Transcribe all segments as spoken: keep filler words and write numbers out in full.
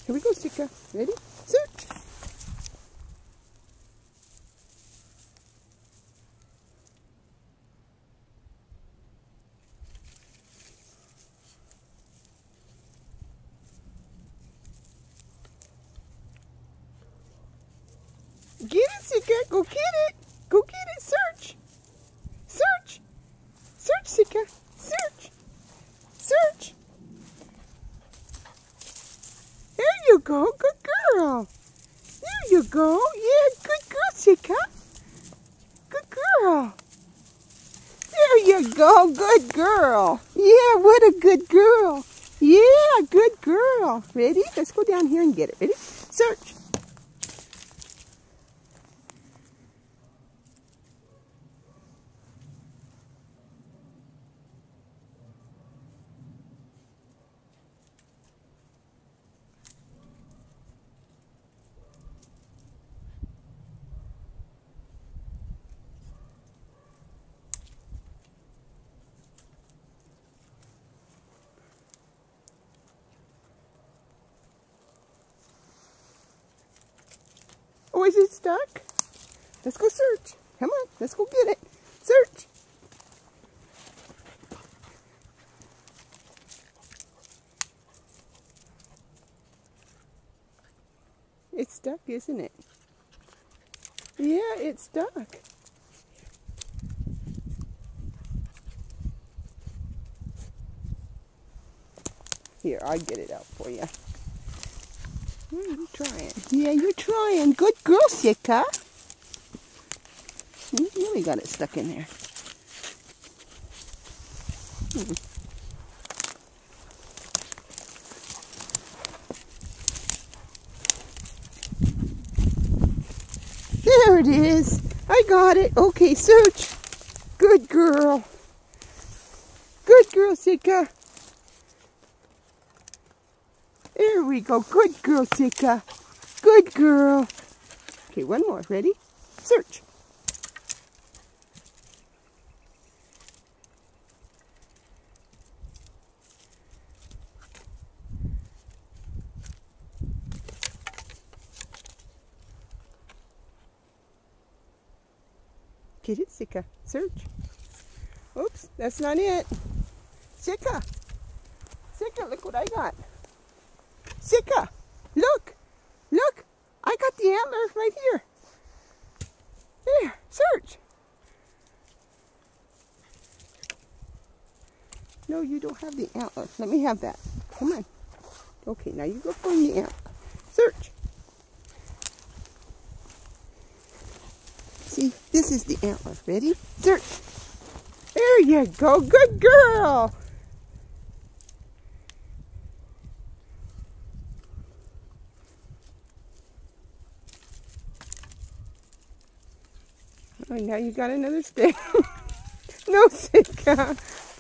Here we go, Sika. Ready? Search. Get it, Sika. Go get it. Go get it. Search. Search. Search, Sika. Search. Search. There you go. Good girl. There you go. Yeah, good girl, Sika. Good girl. There you go. Good girl. Yeah, what a good girl. Yeah, good girl. Ready? Let's go down here and get it. Ready? Search. Oh, is it stuck? Let's go search. Come on, let's go get it. Search. It's stuck, isn't it? Yeah, it's stuck. Here, I'll get it out for you. Mm, you're trying. Yeah, you're trying. Good girl, Sika. You really got it stuck in there. Hmm. There it is. I got it. Okay, search. Good girl. Good girl, Sika. There we go. Good girl, Sika. Good girl. Okay, one more. Ready? Search. Get it, Sika. Search. Oops, that's not it. Sika. Sika, look what I got. Sika, look, look, I got the antler right here. There, search. No, you don't have the antler. Let me have that. Come on. Okay, now you go find the antler. Search. See, this is the antler. Ready? Search. There you go. Good girl. Oh, now you got another stick. No, Sika.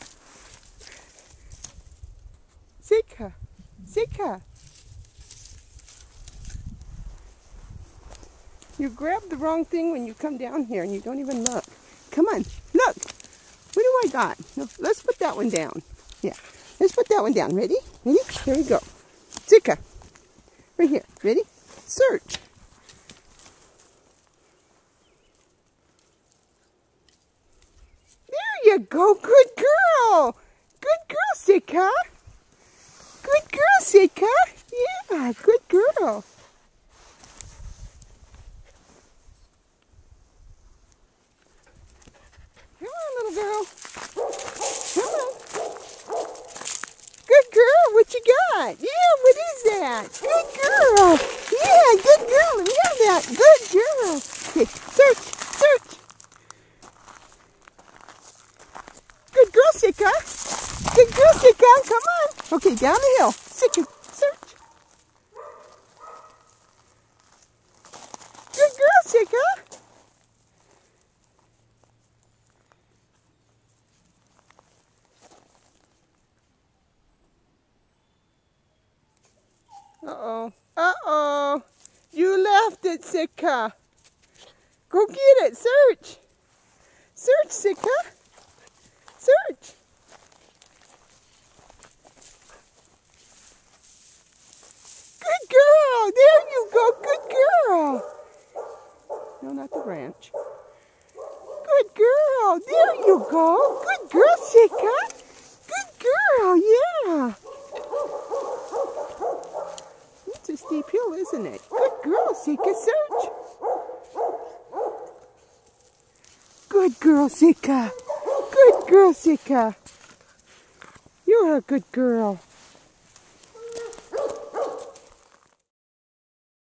Sika. Sika. You grab the wrong thing when you come down here and you don't even look. Come on, look. What do I got? No, let's put that one down. Yeah, let's put that one down. Ready? Ready? Here we go. Sika. Right here. Ready? Search. There you go. Good girl. Good girl, Sika. Good girl, Sika. Yeah, good girl. Come on, little girl. Come on. Good girl. What you got? Yeah, what is that? Good girl. Yeah, good girl. Let me have that. Good girl. Okay, search. Search. Good girl, Sika. Good girl, Sika. Come on. Okay, down the hill. Sika, search. Good girl, Sika. Uh-oh. Uh-oh. You left it, Sika. Go get it. Search. Search, Sika. Search. Good girl. not the ranch. Good girl. There you go. Good girl, Sika. Good girl, yeah. It's a steep hill, isn't it? Good girl, Sika. Search. Good girl, Sika. Good girl, Sika. You're a good girl.